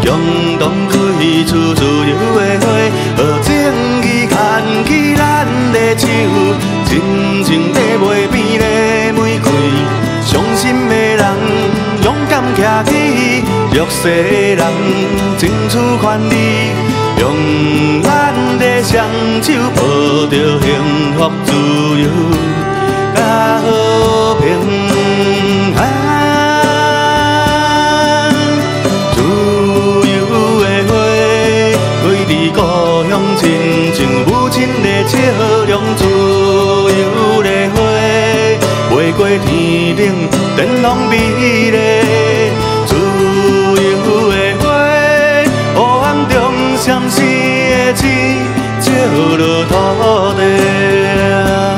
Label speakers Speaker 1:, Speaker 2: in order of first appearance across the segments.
Speaker 1: 共同开出自由的花，好正义牵起咱的手，真情地袂变的玫瑰，伤心的人勇敢徛起，弱势人争取权利，用咱的双手抱着幸福自由甲和平。 故乡亲情母亲的笑容，自由的花，飞过天顶，灯笼美丽。自由的花，黑暗中闪烁的星，照落土地。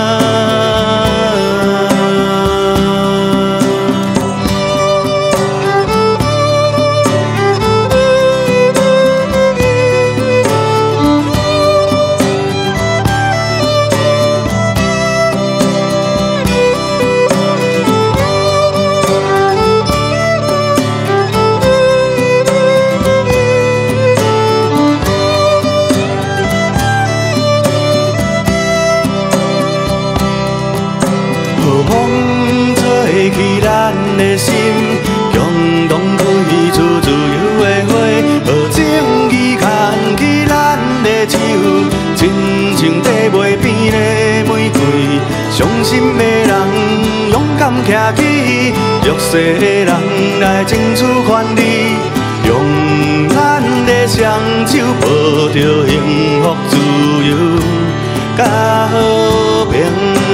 Speaker 1: 风吹起咱的心，共同开出自由的花，好正义牵起咱的手，真情地袂变的玫瑰，伤心的人勇敢徛起，弱势的人来争取权利，用咱的双手抱着幸福自由甲和平。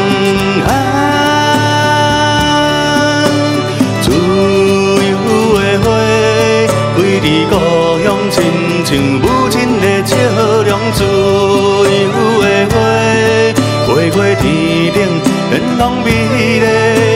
Speaker 1: 伫故乡，亲像母亲的笑容，自由的花，飞过天顶，灯笼美丽。